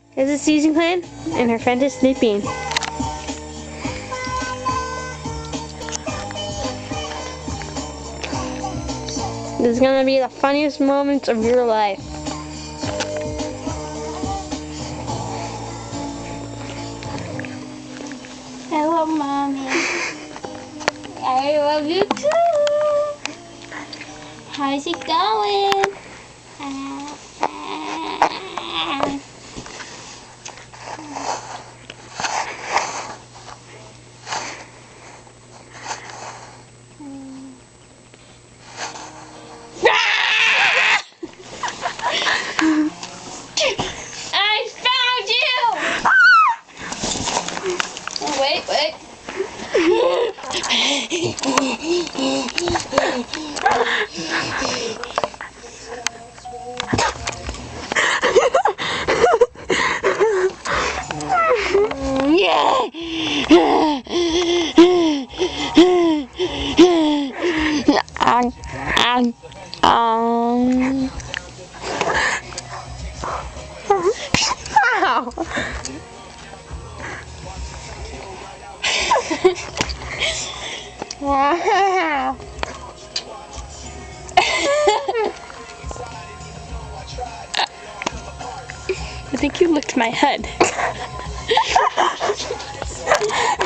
This is Season Clan, and her friend is sleeping. This is gonna be the funniest moments of your life. I love Mommy. I love you too. How's it going? I found you! Wait. Ow! Wow! I think you licked my head.